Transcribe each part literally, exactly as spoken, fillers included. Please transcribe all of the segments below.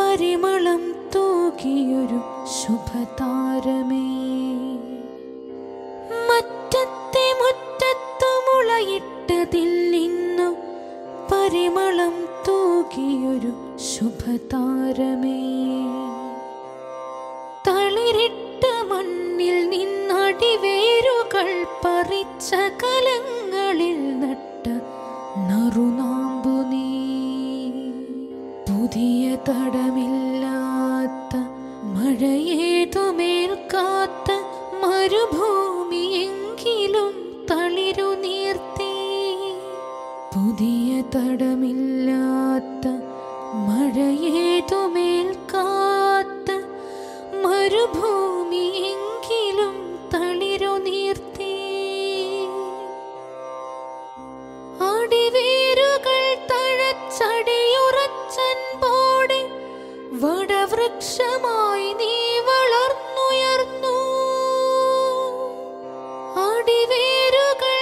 പരിമളം തൂകിയൊരു ശുഭതാരമേ, മറ്റത്തെ മുറ്റത്തു മുളയിട്ടതിൽ നിന്നു പരിമളം തൂകിയൊരു ശുഭതാരമേ, തളിരിട്ട മണ്ണിൽ നിന്നടിവേരുകൾ പറിച്ച കലങ്ങളിൽ നട്ട നറുനാമ്പു നീ, പുതിയ തടമില്ലാത്ത മഴയേതുമേൽക്കാത്ത മരുഭൂമിയെങ്കിലും തളിരു നീർത്തി, പുതിയ തടമില്ലാത്ത മഴയേതുമേൽക്കാത്ത മരുഭൂമിയെങ്കിലും തളിരു നീർത്തി, അടിവേരുകൾ തഴച്ചടിയുറച്ചൻപോടെ വടവൃക്ഷമായി നീ വളർന്നുയർന്നു, അടിവേരുകൾ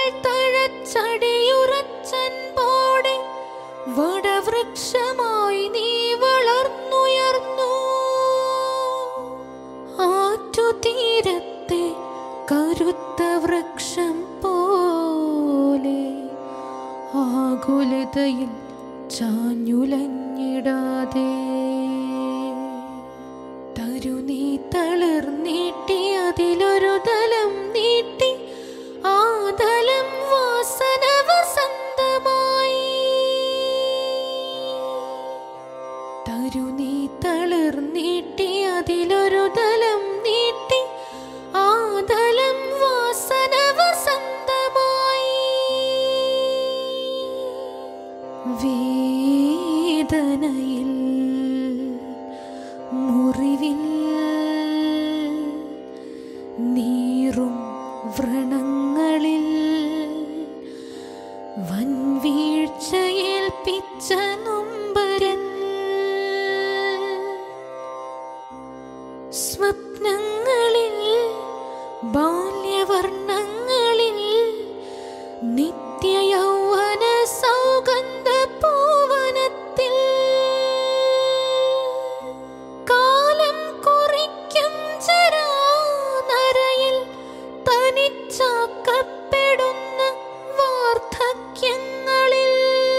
തഴച്ചടിയുറച്ചൻപോടെ വടവൃക്ഷമായി നീ വളർന്നുയർന്നു, ആറ്റുതീരത്തെ കരുത്ത വൃക്ഷം പോലെ ആകുലതയിൽ ചാഞ്ഞുലഞ്ഞിടാതെ, തരുനീ തളിർനീട്ടി അതിലൊരു തലം നീട്ടി, ആ തലം വാസന വസന്തമായി, തരുനീ തളിർനീട്ടി അതിലൊരു തലം നീട്ടി, ആ തലം വാസന വസന്തമായി, വേദനയിൽ മുറിവിൽ നീറും വ്രണങ്ങളിൽ വൻവീഴ്ചയേൽപ്പിച്ച നൊമ്പരൻ, സ്വപ്നങ്ങളിൽ ബാല്യവർണ്ണങ്ങളിൽ നിത്യയൗവന സൗഗന്ധ പൂവനത്തിൽ, കാലം കുറിക്കും ജരാനരയിൽ തനിച്ചാക്കപ്പെടുന്ന വാർദ്ധക്യങ്ങളിൽ,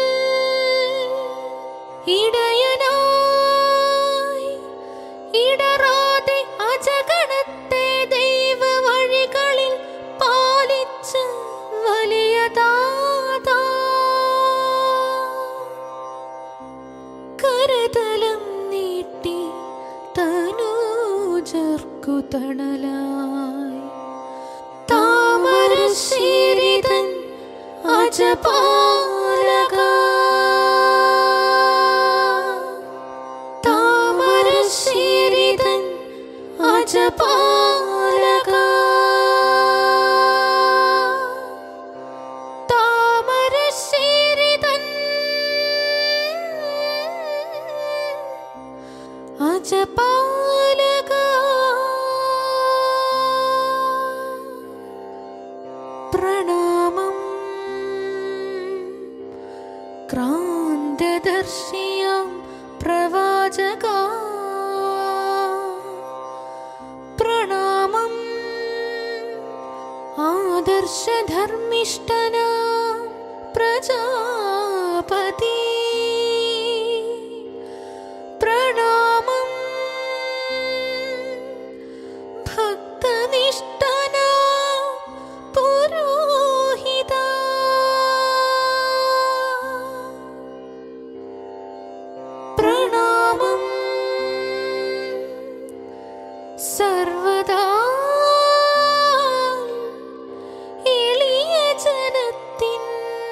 ഇടയനായി ഇടറാതെ അജഗണത്തെ ദൈവ വഴികളിൽ പാലിച്ച് വലിയ ദാതാ, കരതലം നീട്ടി തനൂജർക്കു തണലായി, താമരശ്ശേരിതൻ അജപാലക, താമരശ്ശേരിതൻ അജപാലക, താമരശ്ശേരിതൻ അജപാലക, പ്രണാമം ക്രാന്തദർശിയാം പ്രവാചക, പ്രണാമം ആദർശധർമ്മിഷ്ഠനാം പ്രജാപതി, പ്രണാമം ഭക്തനിഷ്ഠനാം പുരോഹിത, പ്രണാമം സർവദാ എളിയ ജനത്തിൻ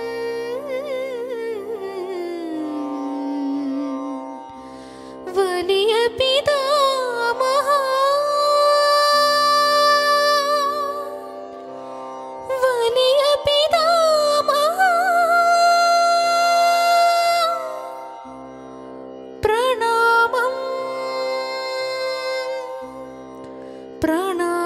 വലിയ പിതാമഹ, വലിയ പിതാമഹ, പ്രണാമം പ്രണാമം.